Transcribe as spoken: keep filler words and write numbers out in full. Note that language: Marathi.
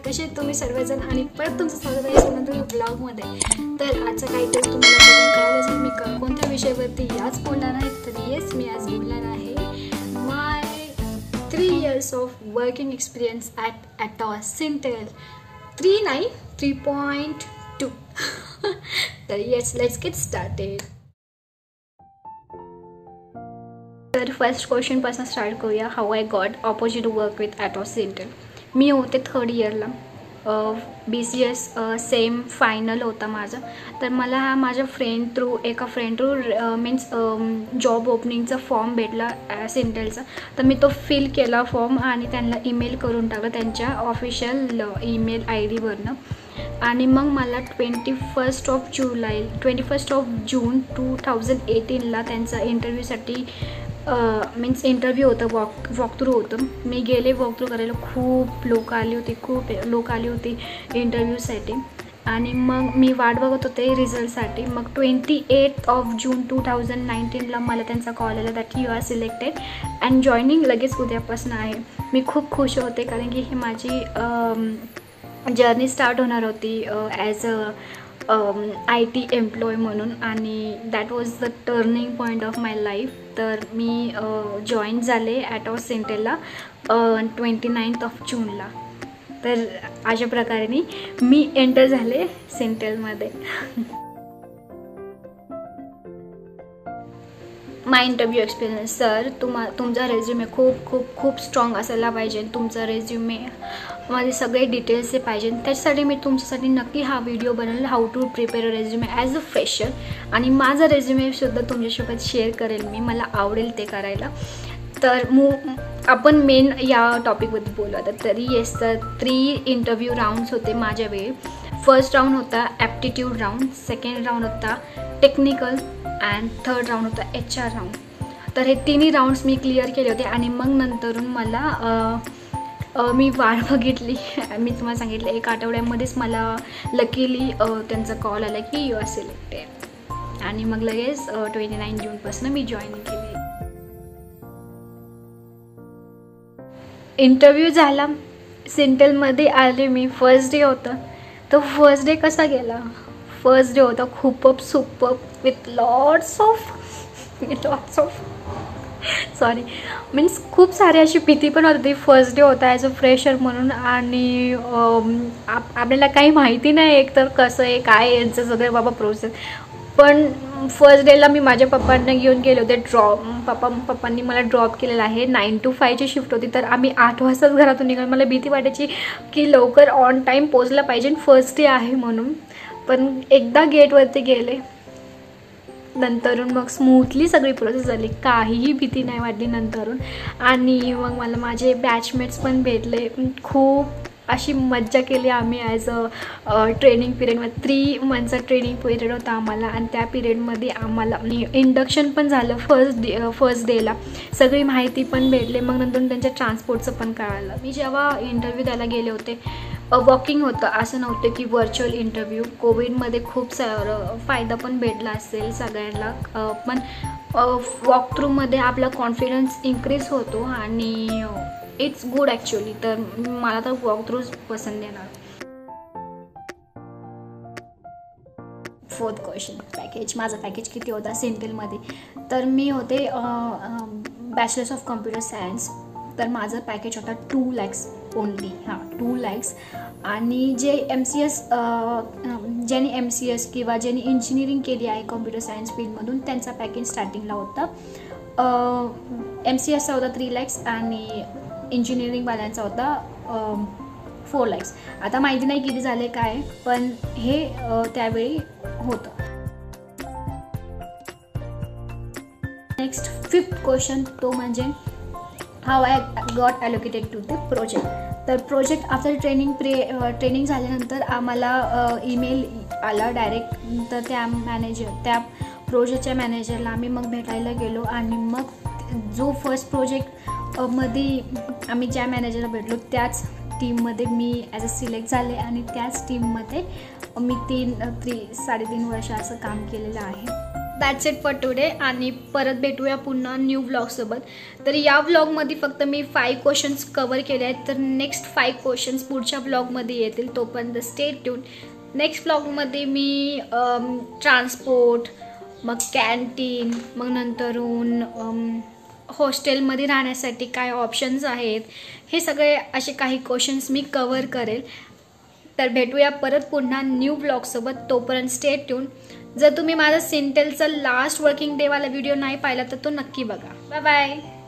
कसे तुम्ही सर्वजण आणि परत तुमचं स्वागत आहे सोनंतरी ब्लॉगमध्ये। तर आजचा टायटल तुम्हाला बघून कळलं असेल मी कोणत्या विषयावरती आज बोलणार आहे। तर येस, मी आज बोलणार आहे my three years of working experience at Atos Syntel three नाही थ्री पॉईंट टू। तर येस, लेट्स गेट स्टार्टेड। तर फर्स्ट क्वेश्चनपासून स्टार्ट करूया। How I got opportunity to work with Atos Syntel. मी होते थर्ड इयरला, B C S sem final होता माझा। तर मला हा माझ्या फ्रेंड थ्रू एका फ्रेंड थ्रू मीन्स जॉब ओपनिंगचा फॉर्म भेटला सिंटेलचा। तर मी तो फिल केला फॉर्म आणि त्यांना ईमेल करून टाकला त्यांच्या ऑफिशियल ईमेल आय डीवरनं। आणि मग मला twenty first of July twenty first of June two thousand एटीनला त्यांचा इंटरव्ह्यूसाठी मीन्स इंटरव्ह्यू होतं, वॉक वॉक थ्रू होतं। मी गेले वॉक थ्रू करायला, खूप लोक आली होती खूप लोक आली होती इंटरव्ह्यूसाठी। आणि मग मी वाट बघत होते रिझल्टसाठी। मग twenty eight of June two thousand नाईन्टीनला मला त्यांचा कॉल आला that you are selected and joining लगेच उद्यापासून आहे। मी खूप खुश होते कारण की ही माझी जर्नी स्टार्ट होणार होती as a I T employee म्हणून, आणि that was the turning point of my life. तर मी जॉईन झाले ॲटॉस सिंटेलला ट्वेंटी नाईन्थ ऑफ जूनला। तर अशा प्रकारे मी एंटर झाले सिंटेलमध्ये। My interview experience. सर, तुम्हा तुमचा रेझ्युमे खूप खूप खूप स्ट्रॉंग असायला पाहिजे। तुमचा रेझ्युमे माझे सगळे डिटेल्स हे पाहिजे। त्याच्यासाठी मी तुमच्यासाठी नक्की हा व्हिडिओ बनवला, how to prepare a resume as a fresher. आणि माझा रेझ्युमेसुद्धा तुमच्यासोबत शेअर करेल मी, मला आवडेल ते करायला। तर मू आपण मेन या टॉपिकबद्दल बोलू तर तरी येस, तर थ्री इंटरव्ह्यू राऊंड्स होते माझ्या वेळी। फर्स्ट राऊंड होता ॲप्टिट्यूड राऊंड, सेकंड राऊंड होता टेक्निकल अँड थर्ड राऊंड होता एच आर राऊंड। तर हे तिन्ही राऊंड्स मी क्लिअर केले होते। आणि मग नंतरून मला मी वाट बघितली, मी तुम्हाला सांगितलं एक आठवड्यामध्येच मला लकीली त्यांचा कॉल आला की यू आर सिलेक्टेड। आणि मग लगेच ट्वेंटी नाईन जूनपासून मी जॉईन केली। इंटरव्ह्यू झाला, सिंटेलमध्ये आले मी, फर्स्ट डे होतं। तर फर्स्ट डे कसा गेला? फर्स्ट डे होता खूपच super with lots of lots of sorry means खूप सारी अशी भीती पण होती। फर्स्ट डे होता ॲज अ फ्रेशर म्हणून, आणि आप आपल्याला काही माहिती नाही एक तर कसं आहे काय यांचं सगळं बाबा प्रोसेस। पण फर्स्ट डेला मी माझ्या पप्पांना घेऊन गेले होते ड्रॉप। पप्पा पप्पांनी मला ड्रॉप केलेला आहे। नाईन टू फायची शिफ्ट होती, तर आम्ही आठ वाजताच घरातून निघालो। मला भीती वाटायची की लवकर ऑन टाईम पोचलं पाहिजे, फर्स्ट डे आहे म्हणून। पण एकदा गेटवरती गेले नंतरून मग स्मूथली सगळी प्रोसेस झाली, काहीही भीती नाही वाटली नंतरून। आणि मग मला माझे बॅचमेट्स पण भेटले, खूप अशी मज्जा केली आम्ही ॲज अ ट्रेनिंग पिरियडमध्ये। थ्री मंथचा ट्रेनिंग पिरियड होता आम्हाला, आणि त्या पिरियडमध्ये आम्हाला इंडक्शन पण झालं फर्स्ट डे फर्स्ट डेला, सगळी माहिती पण भेटले। मग नंतर त्यांच्या ट्रान्सपोर्टचं पण कळालं। मी जेव्हा इंटरव्ह्यू द्यायला गेले होते वॉकिंग होतं, असं नव्हतं की व्हर्च्युअल इंटरव्ह्यू। कोविडमध्ये खूप सारं फायदा पण भेटला असेल सगळ्यांना, पण वॉक थ्रूमध्ये आपला कॉन्फिडन्स इन्क्रीज होतो आणि इट्स गुड ॲक्च्युली। तर मला तर वॉक थ्रूच पसंत येणार। Fourth question, package. माझा पॅकेज किती होता सिंटेलमध्ये? तर मी होते बॅचलर्स ऑफ कम्प्युटर सायन्स। तर माझं पॅकेज होता टू लॅक्स ओनली, हां टू लॅक्स। आणि जे एम सी एस ज्यांनी एम सी एस किंवा ज्यांनी इंजिनिअरिंग केली आहे कॉम्प्युटर सायन्स फील्डमधून, त्यांचा पॅकेज स्टार्टिंगला होता एम सी एसचा होता थ्री लॅक्स आणि इंजिनिअरिंगवाल्यांचा होता फोर लॅक्स। आता माहिती नाही किती झाले काय, पण हे त्यावेळी होतं। नेक्स्ट फिफ्थ क्वेश्चन, तो म्हणजे how I got allocated to the project. तर project after training pre training झाल्यानंतर आम्हाला ईमेल आला डायरेक्ट। तर त्या मॅनेजर त्या प्रोजेक्टच्या मॅनेजरला आम्ही मग भेटायला गेलो, आणि मग जो फर्स्ट प्रोजेक्ट मध्ये आम्ही ज्या मॅनेजरला भेटलो त्याच टीममध्ये मी ॲज अ सिलेक्ट झाले, आणि त्याच टीममध्ये मी तीन थ्री साडेतीन वर्ष असं काम केलेलं आहे। दॅट्स इट फॉर टुडे आणि परत भेटूया पुन्हा न्यू व्लॉगसोबत. तर या व्लॉगमध्ये फक्त मी फाईव्ह क्वेश्चन्स कवर केले आहेत. तर नेक्स्ट फाईव्ह क्वेश्चन्स पुढच्या व्लॉगमध्ये येतील. तोपर्यंत स्टे ट्यून. नेक्स्ट व्लॉगमध्ये मी ट्रान्सपोर्ट, मग कॅन्टीन, मग नंतरून हॉस्टेलमध्ये राहण्यासाठी काय ऑप्शन्स आहेत, हे सगळे असे काही क्वेश्चन्स मी कवर करेल. तर भेटूया परत पुन्हा न्यू व्लॉगसोबत. तोपर्यंत स्टे ट्यून. जर तुम्ही माझा सिंटेलचा लास्ट वर्किंग डेवाला व्हिडिओ नाही पाहिला तर तो नक्की बघा. Bye bye.